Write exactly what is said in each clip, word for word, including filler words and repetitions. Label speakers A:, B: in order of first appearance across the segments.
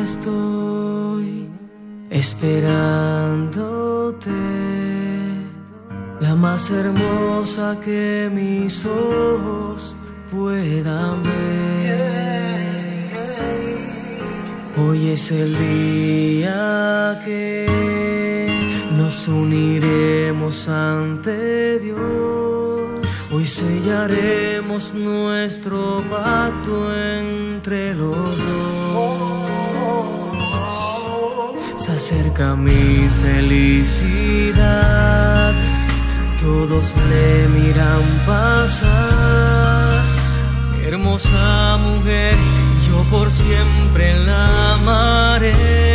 A: estoy esperándote, la más hermosa que mis ojos puedan ver. Hoy es el día que nos uniremos ante Dios. Hoy sellaremos nuestro pacto entre los dos. Se acerca mi felicidad, todos le miran pasar. Hermosa mujer, yo por siempre la amaré.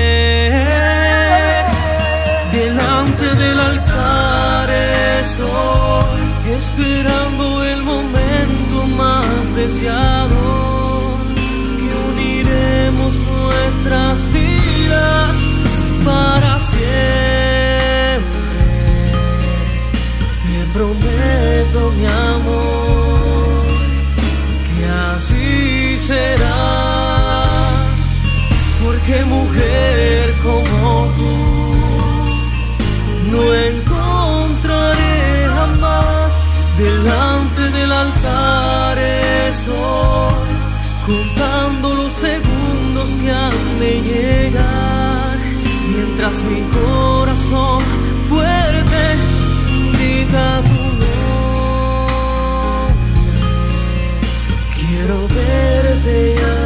A: Delante del altar estoy, esperando el momento más deseado, que uniremos nuestras vidas para siempre. Te prometo, mi amor, que así será, porque mujer como tú no encontraré jamás. Delante del altar estoy, contando los segundos que han de llegar, mientras mi corazón fuerte grita tu nombre. Quiero verte ya,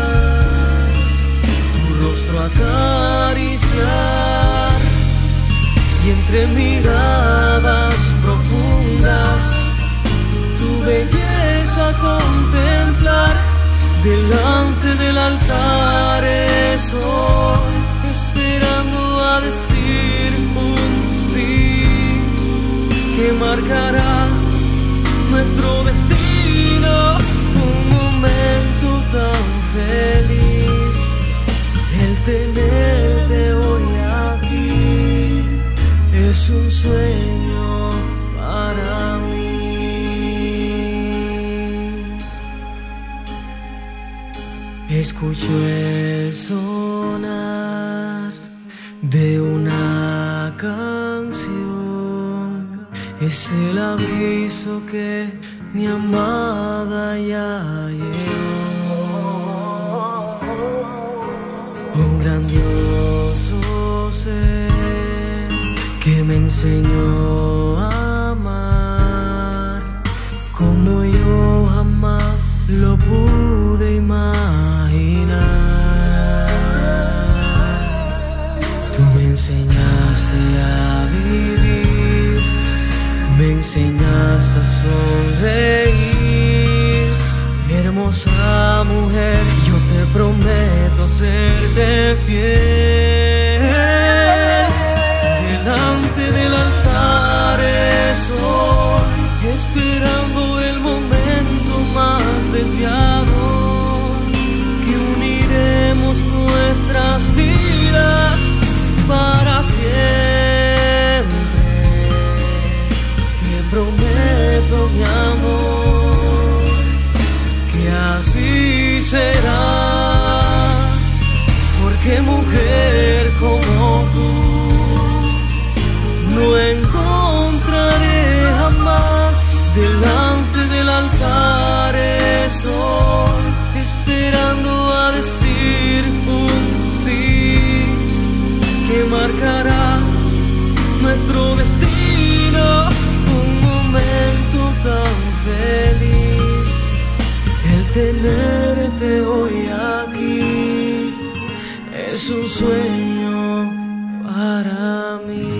A: tu rostro acariciar, y entre miradas profundas tu belleza contemplar. Delante del altar estoy, esperando a decir un sí, que marcará nuestro destino. Un momento tan feliz, el tenerte hoy aquí, es un sueño para mí. Escucho el sonar de una canción, es el aviso que mi amada ya llegó. Un grandioso ser que me enseñó a amar como yo jamás lo pude imaginar. Tú me enseñaste a vivir, me enseñaste a sonreír. Hermosa mujer, yo te prometo serte fiel. Delante del altar estoy, esperando el momento más deseado, que uniremos nuestras vidas para siempre. Te prometo, mi amor, que así será, porque mujer como tú no encontraré jamás. Delante del altar estoy, esperando a decir un sí, que marcará nuestro destino. Un momento tan feliz, el tenerte hoy aquí, es un sueño para mí.